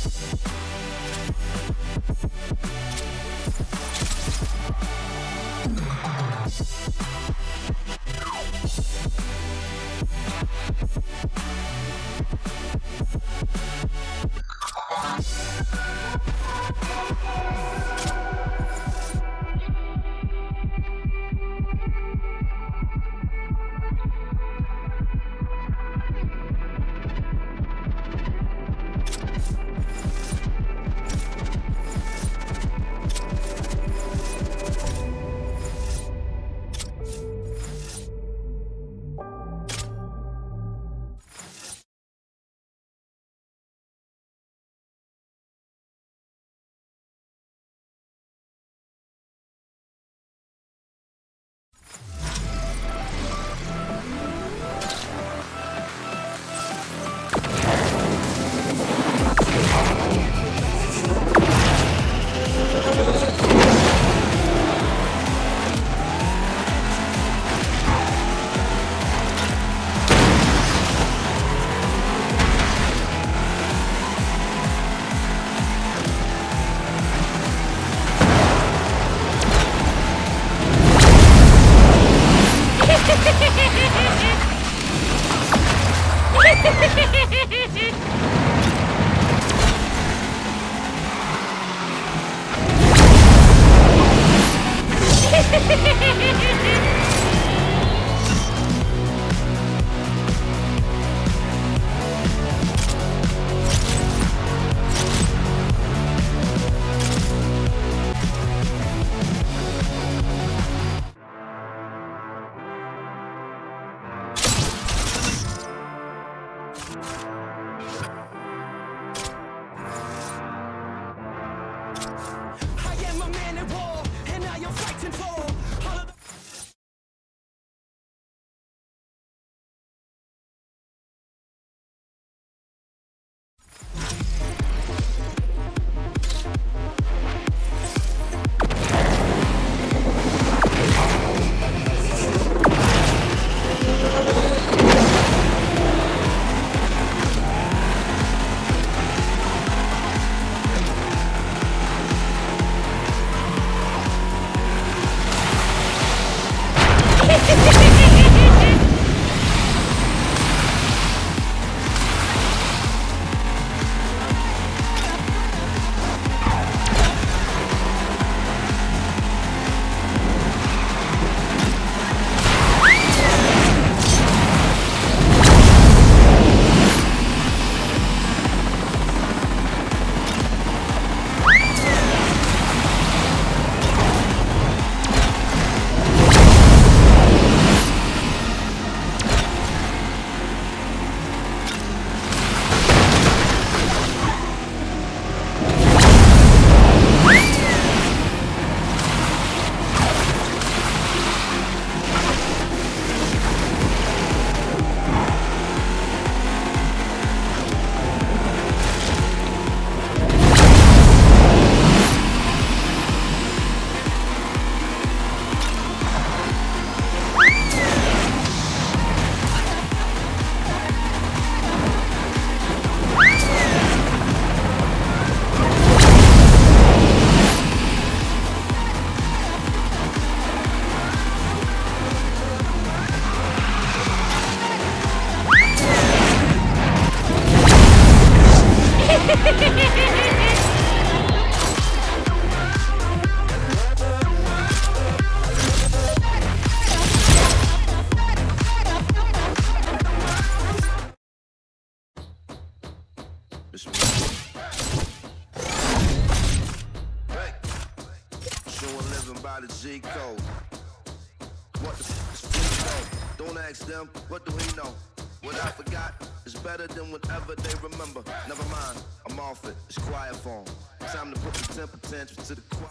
by the G code. What the f is free code? Don't ask them, what do we know? What I forgot is better than whatever they remember. Never mind, I'm off it, it's quiet form. Time to put the temper tantrums to the quiet.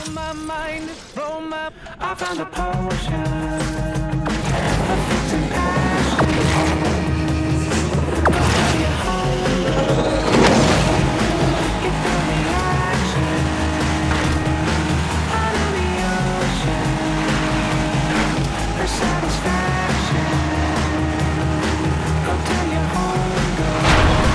My mind is blown up. I found a potion of fixing passion. Go to your home. Get down the action. Out of the ocean. For satisfaction. Go tell your homegirl.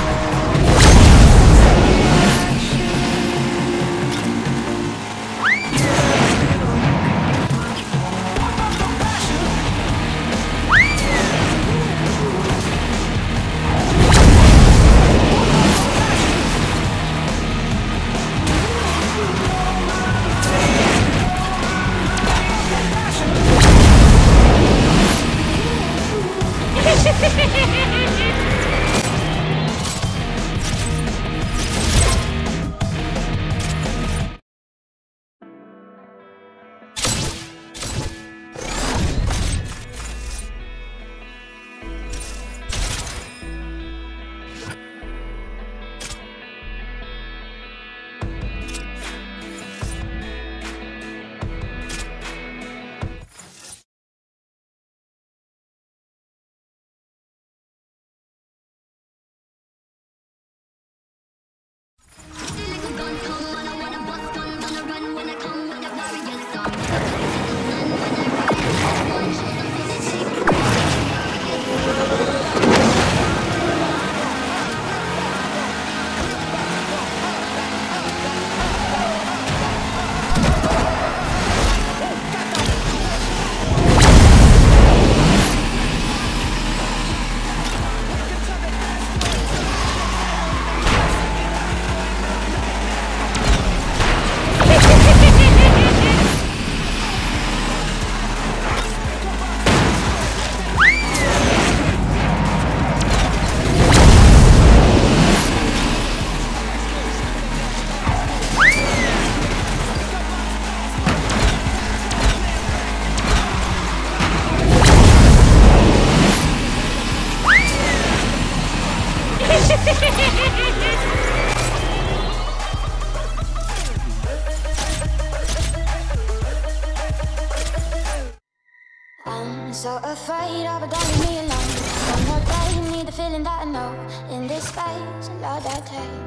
I'm so afraid of it, don't leave me alone. One more day, need the feeling that I know. In this space, a lot that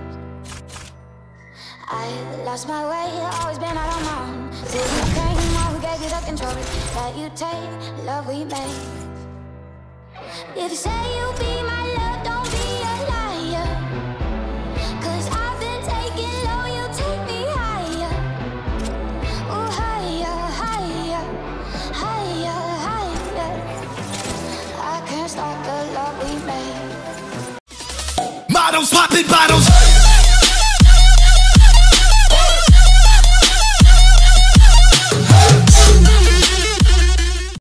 takes. I lost my way, always been out on my own. Till you came, who gave you the control that you take, love we made. If you say you'll be my love, don't be a liar. 'Cause I've been taking low, you take me higher. Oh, higher, higher, higher, higher. I can't stop the love we made. Models popping bottles.